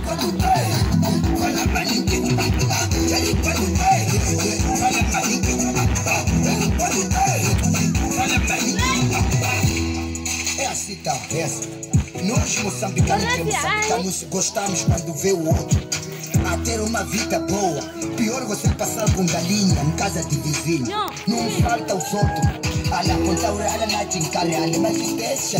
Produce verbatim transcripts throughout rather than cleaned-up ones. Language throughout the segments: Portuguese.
É assim, tá? É assim. Nós moçambicanos e moçambicanos gostamos quando vê o outro a ter uma vida boa. Pior você passar com galinha em casa de vizinho. Não falta os outros. Olha, conta o rala na tincalha, mas deixa.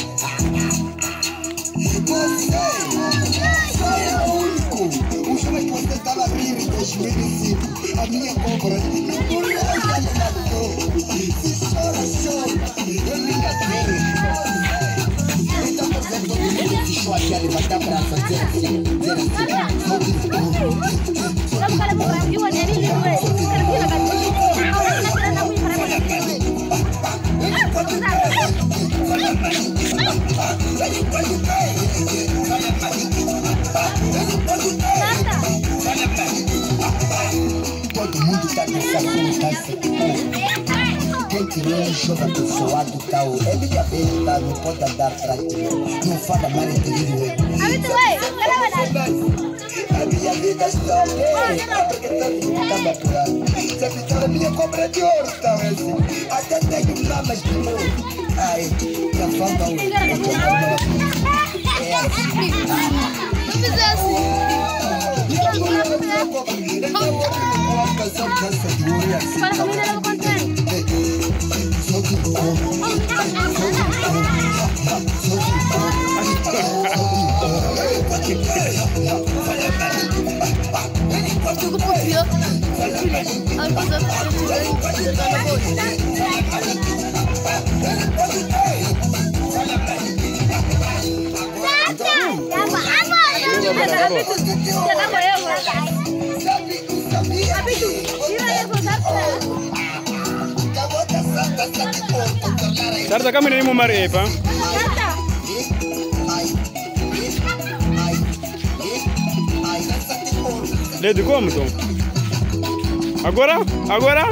Você é o único. O jogo que você estava rindo em dois mil e cinco. A minha cobra. Por ela me matou. Se chora, chora. Eu me engatei. Então você todo mundo se chora aqui a levantar pra fazer assim. Dizer assim. Kalau kalian mau review ada di luar, sekarang kita akan awalnya kita tahu todo mundo está pensando nessa. Quem tirou um jogo abençoado tal, é minha vez, tá? Não pode andar pra ti. Não fala mal em querido. A minha vida está bem, porque todo mundo está maturando. Se a vitória minha cobra de ouro, tá assim. Até tenho lamas de ouro. Ai, já falta um. É assim. Não fiz assim. Para kami dalam konten. Cukup video. Aku Sarta kami ni mo mari pa. Lede como então? Agora? Agora?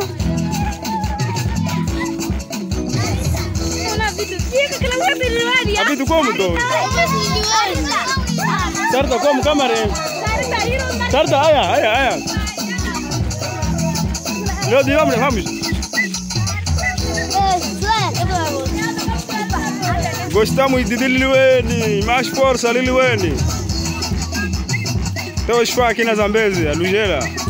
Habito como então? Sarta como câmera? Sarta, aya, aya, aya. Lede vamos, vamos. Gostamos de Liliweni, mais força Liliweni. Então os fãs aqui na Zambésia, Lugela.